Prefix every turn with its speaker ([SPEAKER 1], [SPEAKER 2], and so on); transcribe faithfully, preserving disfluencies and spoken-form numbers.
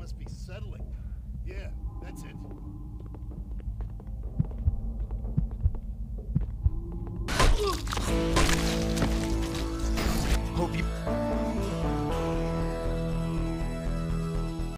[SPEAKER 1] must be settling. Yeah, that's it.
[SPEAKER 2] Hope you...